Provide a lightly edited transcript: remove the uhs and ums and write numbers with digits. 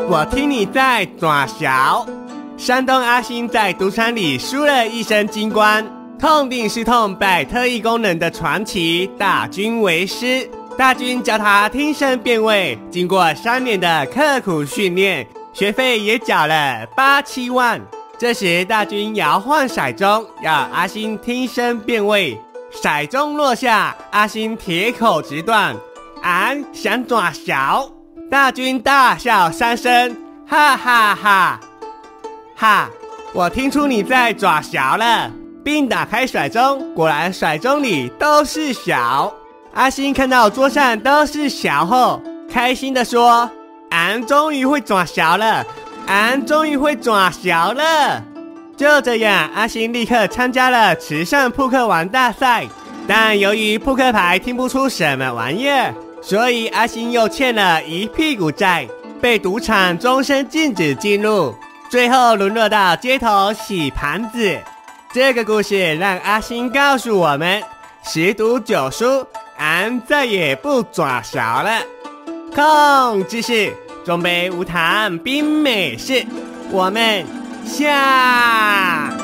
我听你在抓小。山东阿星在赌场里输了一身金冠，痛定思痛，拜特异功能的传奇大军为师。大军教他听声辨位，经过3年的刻苦训练，学费也缴了8、7万。这时大军摇晃骰盅，要阿星听声辨位。骰盅落下，阿星铁口直断：俺想抓小。大军大笑3声，哈哈哈哈！我听出你在抓小了，并打开骰盅，果然骰盅里都是小。阿星看到桌上都是小后，开心地说：俺终于会抓小了，俺终于会抓小了。就这样，阿星立刻参加了池上扑克王大赛，但由于扑克牌听不出什么玩意儿，所以阿星又欠了一屁股债，被赌场终身禁止进入，最后沦落到街头洗盘子。这个故事让阿星告诉我们：10赌9输，俺再也不抓小了。控知识，中杯无糖冰美式，我们下